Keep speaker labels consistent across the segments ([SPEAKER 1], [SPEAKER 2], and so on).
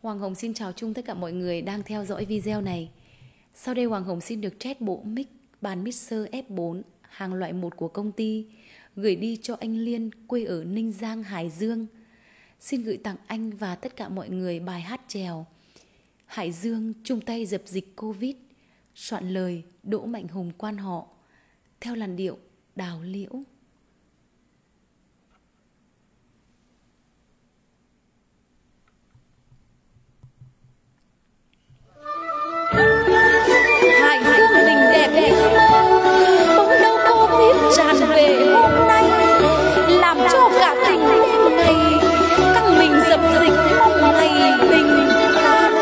[SPEAKER 1] Hoàng Hồng xin chào chung tất cả mọi người đang theo dõi video này. Sau đây Hoàng Hồng xin được test bộ mic bàn mixer F4 hàng loại 1 của công ty gửi đi cho anh Liên quê ở Ninh Giang, Hải Dương. Xin gửi tặng anh và tất cả mọi người bài hát chèo Hải Dương chung tay dập dịch Covid, soạn lời Đỗ Mạnh Hùng quan họ, theo làn điệu đào liễu. Hải Dương mình đẹp như mơ, bỗng đâu Covid tràn về hôm nay, làm cho cả tình đêm ngày căng mình dập dịch mong ngày bình an.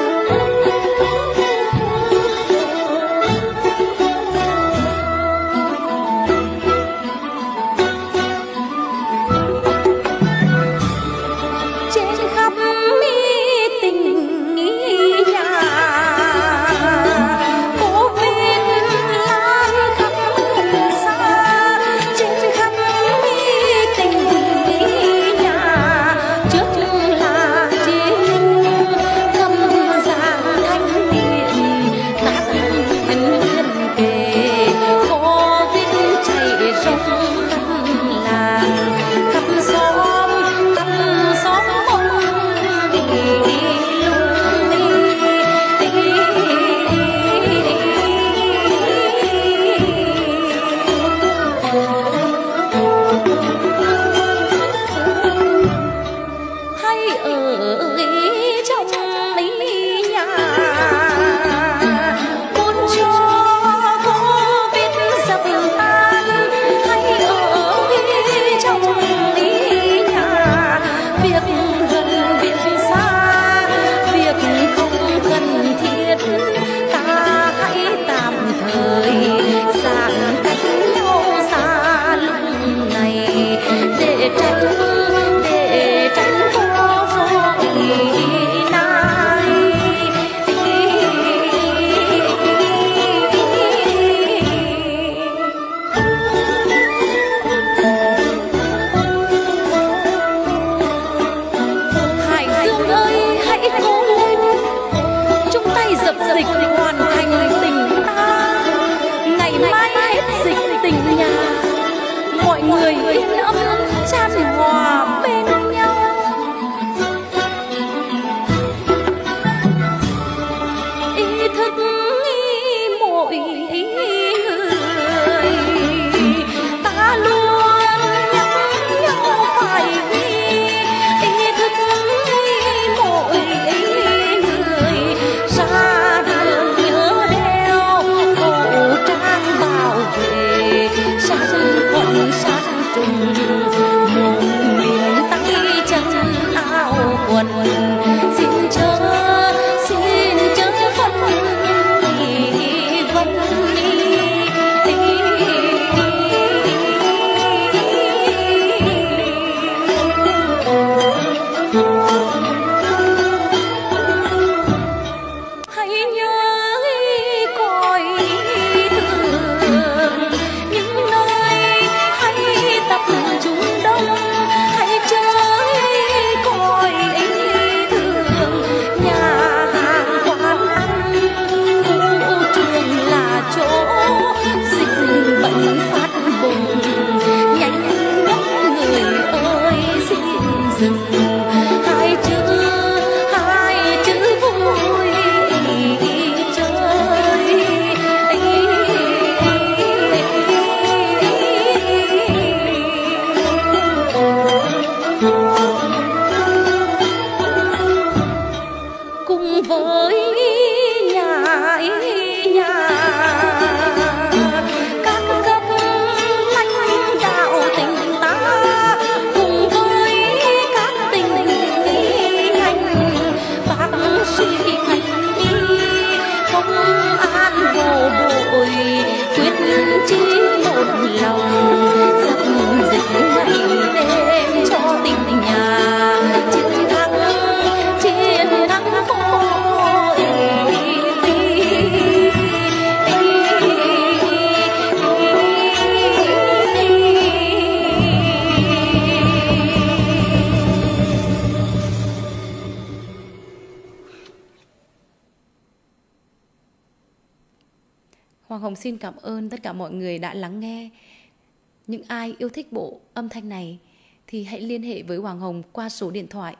[SPEAKER 1] Hoàng Hồng xin cảm ơn tất cả mọi người đã lắng nghe. Những ai yêu thích bộ âm thanh này thì hãy liên hệ với Hoàng Hồng qua số điện thoại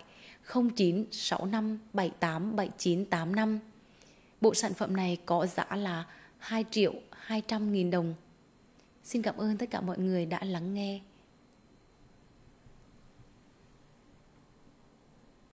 [SPEAKER 1] 0965787985. Bộ sản phẩm này có giá là 2.200.000 đồng. Xin cảm ơn tất cả mọi người đã lắng nghe.